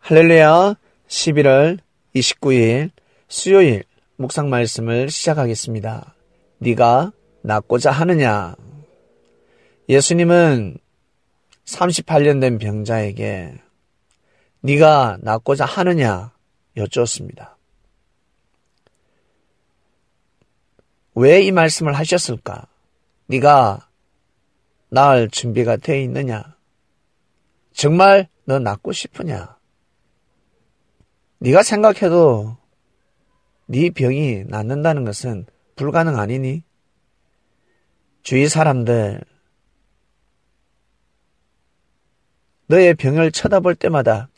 할렐루야. 11월 29일 수요일 묵상 말씀을 시작하겠습니다. 네가 낫고자 하느냐? 예수님은 38년 된 병자에게 네가 낫고자 하느냐 여쭈었습니다. 왜 이 말씀을 하셨을까? 네가 나을 준비가 되어 있느냐? 정말 너 낫고 싶으냐? 네가 생각해도 네 병이 낫는다는 것은 불가능 아니니? 주위 사람들 너의 병을 쳐다볼 때마다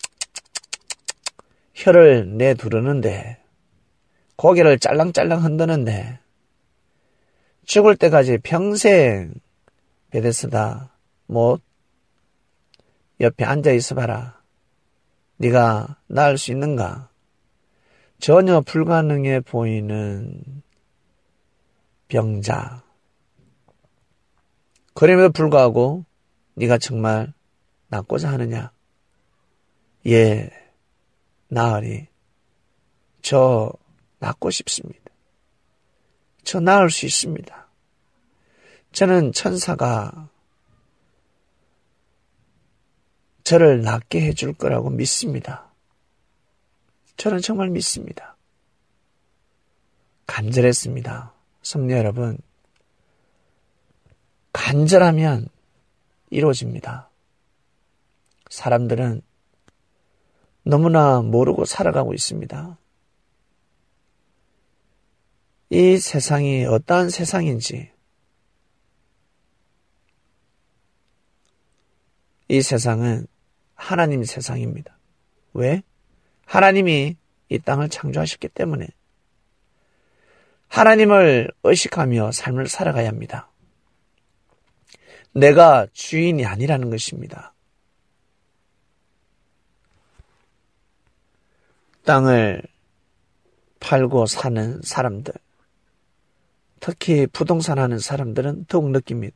혀를 내두르는데 고개를 짤랑짤랑 흔드는데 죽을 때까지 평생 베데스다 못 옆에 앉아 있어봐라. 네가 나을 수 있는가? 전혀 불가능해 보이는 병자. 그럼에도 불구하고 네가 정말 낫고자 하느냐? 예, 나으리. 저 낫고 싶습니다. 저 나을 수 있습니다. 저는 천사가 저를 낫게 해줄 거라고 믿습니다. 저는 정말 믿습니다. 간절했습니다. 성도 여러분, 간절하면 이루어집니다. 사람들은 너무나 모르고 살아가고 있습니다. 이 세상이 어떠한 세상인지, 이 세상은 하나님 세상입니다. 왜? 하나님이 이 땅을 창조하셨기 때문에 하나님을 의식하며 삶을 살아가야 합니다. 내가 주인이 아니라는 것입니다. 땅을 팔고 사는 사람들, 특히 부동산 하는 사람들은 더욱 느낍니다.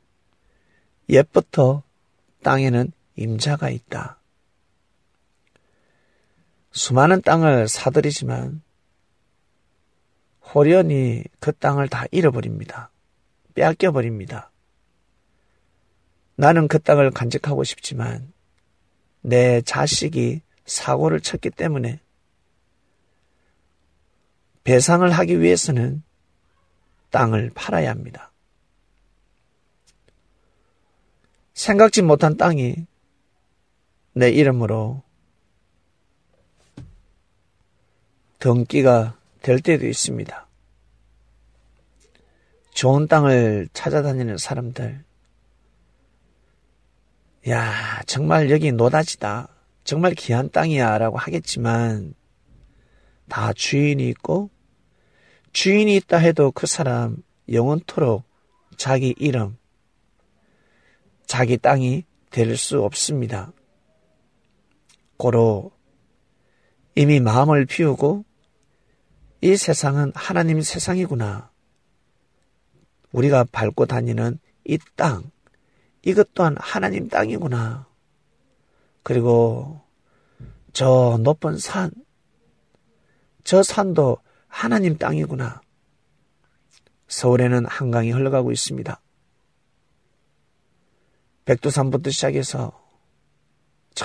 옛부터 땅에는 임자가 있다. 수많은 땅을 사들이지만 호련히 그 땅을 다 잃어버립니다. 빼앗겨버립니다. 나는 그 땅을 간직하고 싶지만 내 자식이 사고를 쳤기 때문에 배상을 하기 위해서는 땅을 팔아야 합니다. 생각지 못한 땅이 내 이름으로 등기가 될 때도 있습니다. 좋은 땅을 찾아다니는 사람들, 야, 정말 여기 노다지다. 정말 귀한 땅이야 라고 하겠지만 다 주인이 있고 주인이 있다 해도 그 사람 영원토록 자기 이름, 자기 땅이 될 수 없습니다. 고로 이미 마음을 비우고 이 세상은 하나님 세상이구나. 우리가 밟고 다니는 이 땅, 이것 또한 하나님 땅이구나. 그리고 저 높은 산, 저 산도 하나님 땅이구나. 서울에는 한강이 흘러가고 있습니다. 백두산부터 시작해서 저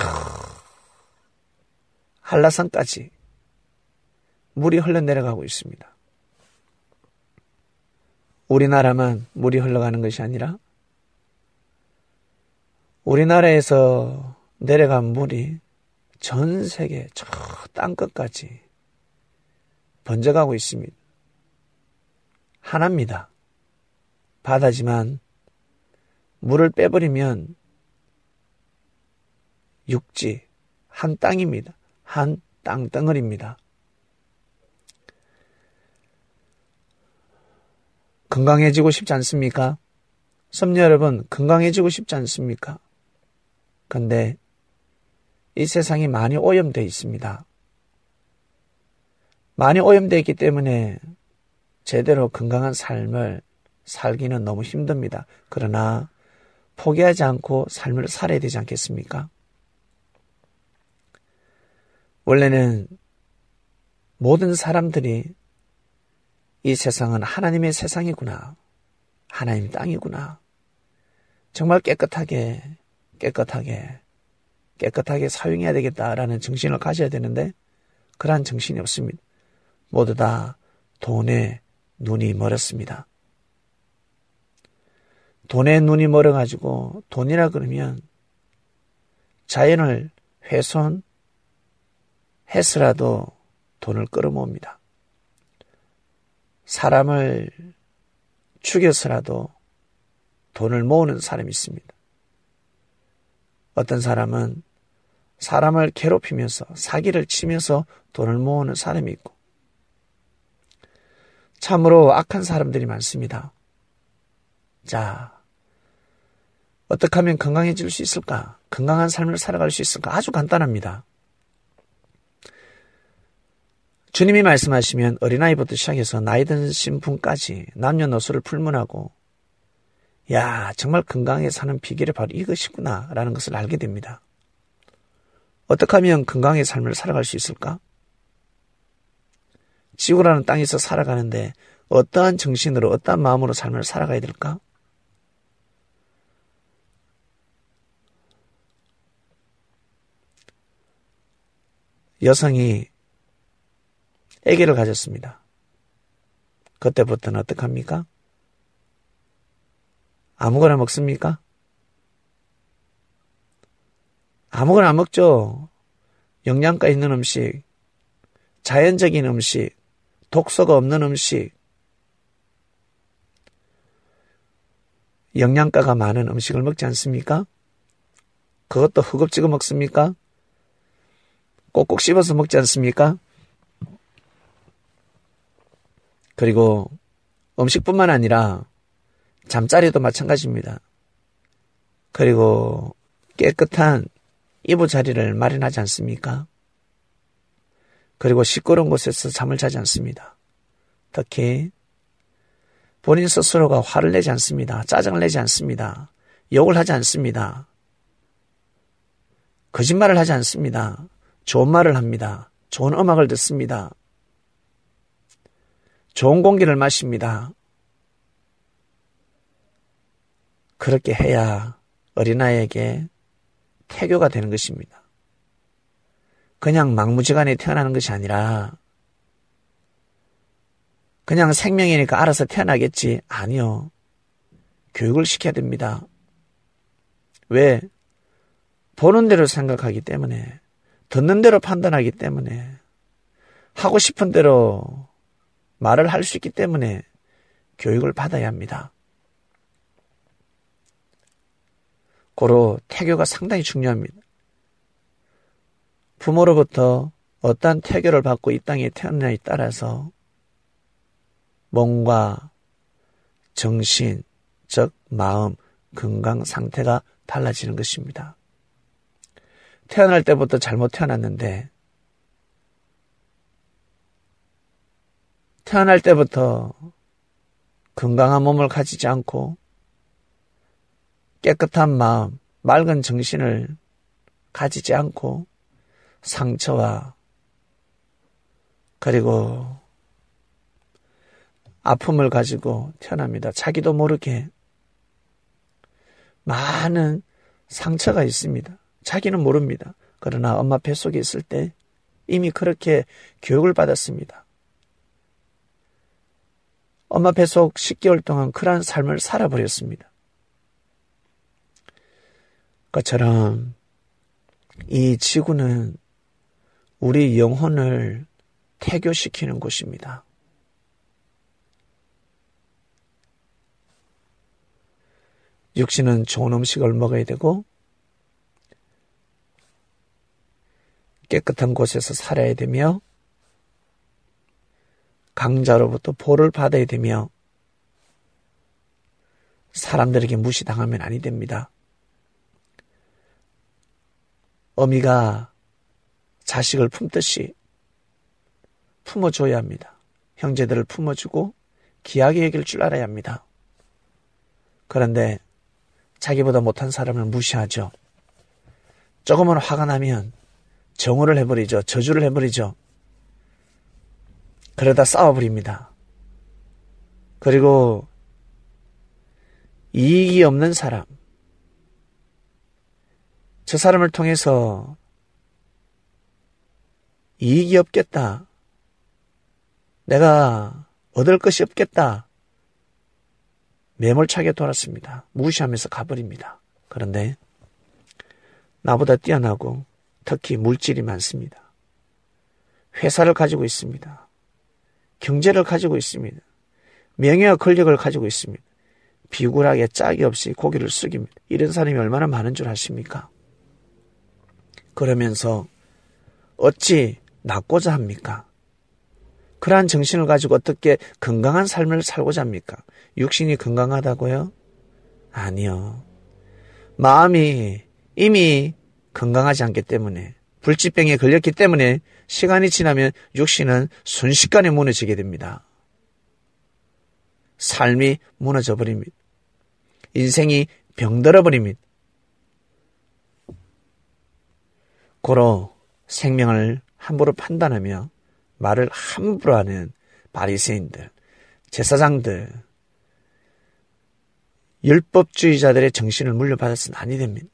한라산까지 물이 흘러내려가고 있습니다. 우리나라만 물이 흘러가는 것이 아니라 우리나라에서 내려간 물이 전 세계 저 땅끝까지 번져가고 있습니다. 하나입니다. 바다지만 물을 빼버리면 육지, 한 땅입니다. 한 땅덩어리입니다. 건강해지고 싶지 않습니까? 성도 여러분, 건강해지고 싶지 않습니까? 근데 이 세상이 많이 오염되어 있습니다. 많이 오염되어 있기 때문에 제대로 건강한 삶을 살기는 너무 힘듭니다. 그러나 포기하지 않고 삶을 살아야 되지 않겠습니까? 원래는 모든 사람들이 이 세상은 하나님의 세상이구나. 하나님 땅이구나. 정말 깨끗하게 사용해야 되겠다라는 정신을 가져야 되는데 그러한 정신이 없습니다. 모두 다 돈에 눈이 멀었습니다. 돈에 눈이 멀어가지고 돈이라 그러면 자연을 훼손해서라도 돈을 끌어모읍니다. 사람을 죽여서라도 돈을 모으는 사람이 있습니다. 어떤 사람은 사람을 괴롭히면서 사기를 치면서 돈을 모으는 사람이 있고 참으로 악한 사람들이 많습니다. 자, 어떻게 하면 건강해질 수 있을까? 건강한 삶을 살아갈 수 있을까? 아주 간단합니다. 주님이 말씀하시면 어린아이부터 시작해서 나이 드신 분까지 남녀노소를 불문하고 야, 정말 건강하게 사는 비결이 바로 이것이구나 라는 것을 알게 됩니다. 어떻게 하면 건강하게 삶을 살아갈 수 있을까? 지구라는 땅에서 살아가는데 어떠한 정신으로 어떠한 마음으로 삶을 살아가야 될까? 여성이 아기를 가졌습니다. 그때부터는 어떻게 합니까? 아무거나 먹습니까? 아무거나 안 먹죠. 영양가 있는 음식, 자연적인 음식, 독소가 없는 음식, 영양가가 많은 음식을 먹지 않습니까? 그것도 허겁지겁 먹습니까? 꼭꼭 씹어서 먹지 않습니까? 그리고 음식뿐만 아니라 잠자리도 마찬가지입니다. 그리고 깨끗한 이부자리를 마련하지 않습니까? 그리고 시끄러운 곳에서 잠을 자지 않습니다. 특히 본인 스스로가 화를 내지 않습니다. 짜증을 내지 않습니다. 욕을 하지 않습니다. 거짓말을 하지 않습니다. 좋은 말을 합니다. 좋은 음악을 듣습니다. 좋은 공기를 마십니다. 그렇게 해야 어린아이에게 태교가 되는 것입니다. 그냥 막무지간에 태어나는 것이 아니라 그냥 생명이니까 알아서 태어나겠지. 아니요. 교육을 시켜야 됩니다. 왜? 보는 대로 생각하기 때문에, 듣는 대로 판단하기 때문에, 하고 싶은 대로 말을 할 수 있기 때문에 교육을 받아야 합니다. 고로 태교가 상당히 중요합니다. 부모로부터 어떠한 태교를 받고 이 땅에 태어나냐에 따라서 몸과 정신, 즉 마음, 건강 상태가 달라지는 것입니다. 태어날 때부터 잘못 태어났는데 태어날 때부터 건강한 몸을 가지지 않고 깨끗한 마음, 맑은 정신을 가지지 않고 상처와 그리고 아픔을 가지고 태어납니다. 자기도 모르게 많은 상처가 있습니다. 자기는 모릅니다. 그러나 엄마 뱃속에 있을 때 이미 그렇게 교육을 받았습니다. 엄마 뱃속 10개월 동안 그러한 삶을 살아버렸습니다. 그것처럼 이 지구는 우리 영혼을 태교시키는 곳입니다. 육신은 좋은 음식을 먹어야 되고 깨끗한 곳에서 살아야 되며 강자로부터 보를 받아야 되며 사람들에게 무시당하면 아니 됩니다. 어미가 자식을 품듯이 품어줘야 합니다. 형제들을 품어주고 귀하게 여길 줄 알아야 합니다. 그런데 자기보다 못한 사람을 무시하죠. 조금은 화가 나면 정오를 해버리죠. 저주를 해버리죠. 그러다 싸워버립니다. 그리고 이익이 없는 사람, 저 사람을 통해서 이익이 없겠다, 내가 얻을 것이 없겠다, 매몰차게 돌았습니다. 무시하면서 가버립니다. 그런데 나보다 뛰어나고 특히 물질이 많습니다. 회사를 가지고 있습니다. 경제를 가지고 있습니다. 명예와 권력을 가지고 있습니다. 비굴하게 짝이 없이 고개를 숙입니다. 이런 사람이 얼마나 많은 줄 아십니까? 그러면서 어찌 낫고자 합니까? 그러한 정신을 가지고 어떻게 건강한 삶을 살고자 합니까? 육신이 건강하다고요? 아니요. 마음이 이미 건강하지 않기 때문에, 불치병에 걸렸기 때문에 시간이 지나면 육신은 순식간에 무너지게 됩니다. 삶이 무너져 버립니다. 인생이 병들어 버립니다. 고로 생명을 함부로 판단하며 말을 함부로 하는 바리새인들, 제사장들, 율법주의자들의 정신을 물려받아서는 아니 됩니다.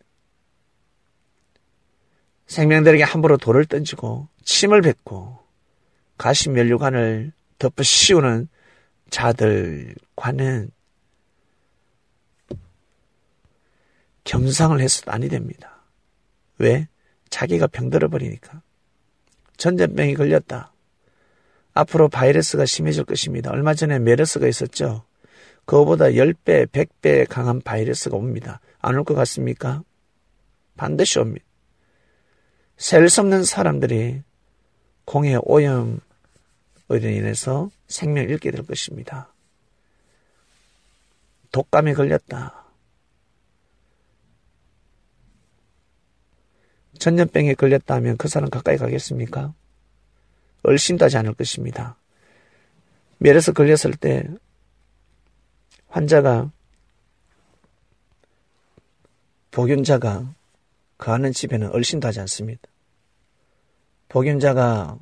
생명들에게 함부로 돌을 던지고 침을 뱉고 가시면류관을 덮어 씌우는 자들과는 겸상을 해서도 아니 됩니다. 왜? 자기가 병들어 버리니까. 전염병이 걸렸다. 앞으로 바이러스가 심해질 것입니다. 얼마 전에 메르스가 있었죠. 그거보다 10배, 100배 강한 바이러스가 옵니다. 안 올 것 같습니까? 반드시 옵니다. 셀 수 없는 사람들이 공해 오염으로 인해서 생명을 잃게 될 것입니다. 독감에 걸렸다. 전염병에 걸렸다 하면 그 사람 가까이 가겠습니까? 얼씬도 하지 않을 것입니다. 메르스 걸렸을 때 환자가, 복균자가 거하는 집에는 얼씬도 하지 않습니다. 복균자가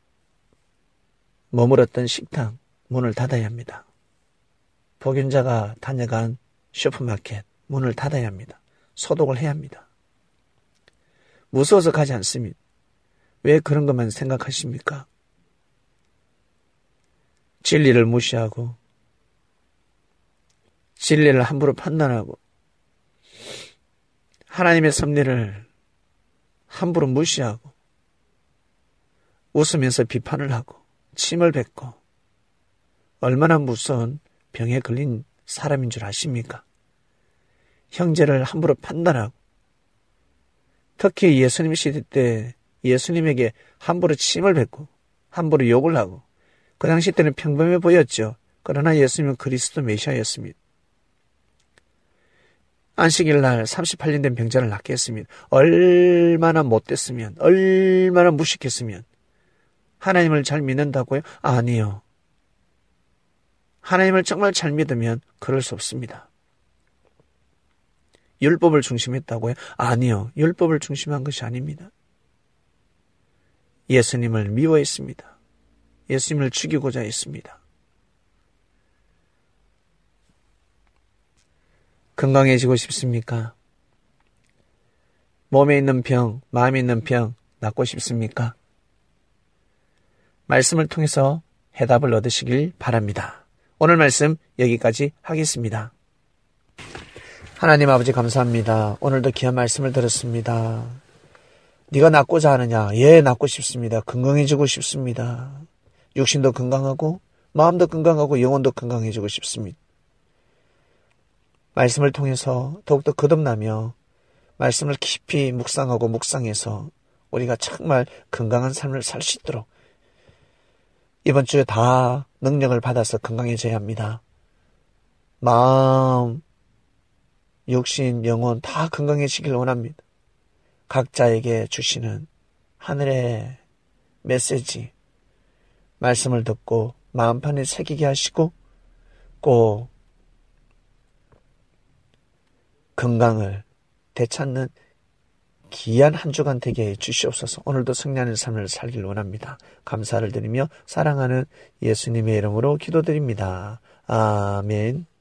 머물었던 식당 문을 닫아야 합니다. 복균자가 다녀간 슈퍼마켓 문을 닫아야 합니다. 소독을 해야 합니다. 무서워서 가지 않습니다. 왜 그런 것만 생각하십니까? 진리를 무시하고 진리를 함부로 판단하고 하나님의 섭리를 함부로 무시하고 웃으면서 비판을 하고 침을 뱉고 얼마나 무서운 병에 걸린 사람인 줄 아십니까? 형제를 함부로 판단하고 특히 예수님 시대 때 예수님에게 함부로 침을 뱉고 함부로 욕을 하고 그 당시 때는 평범해 보였죠. 그러나 예수님은 그리스도 메시아였습니다. 안식일 날 38년 된 병자를 낫게 했습니다. 얼마나 못됐으면, 얼마나 무식했으면 하나님을 잘 믿는다고요? 아니요. 하나님을 정말 잘 믿으면 그럴 수 없습니다. 율법을 중심했다고요? 아니요. 율법을 중심한 것이 아닙니다. 예수님을 미워했습니다. 예수님을 죽이고자 했습니다. 건강해지고 싶습니까? 몸에 있는 병, 마음에 있는 병 낫고 싶습니까? 말씀을 통해서 해답을 얻으시길 바랍니다. 오늘 말씀 여기까지 하겠습니다. 하나님 아버지 감사합니다. 오늘도 귀한 말씀을 들었습니다. 네가 낫고자 하느냐? 예, 낫고 싶습니다. 건강해지고 싶습니다. 육신도 건강하고 마음도 건강하고 영혼도 건강해지고 싶습니다. 말씀을 통해서 더욱더 거듭나며 말씀을 깊이 묵상하고 묵상해서 우리가 정말 건강한 삶을 살 수 있도록 이번 주에 다 능력을 받아서 건강해져야 합니다. 마음, 육신, 영혼 다 건강해지길 원합니다. 각자에게 주시는 하늘의 메시지, 말씀을 듣고 마음판에 새기게 하시고 꼭 건강을 되찾는 귀한 한 주간 되게 해 주시옵소서. 오늘도 승리하는 삶을 살길 원합니다. 감사를 드리며 사랑하는 예수님의 이름으로 기도드립니다. 아멘.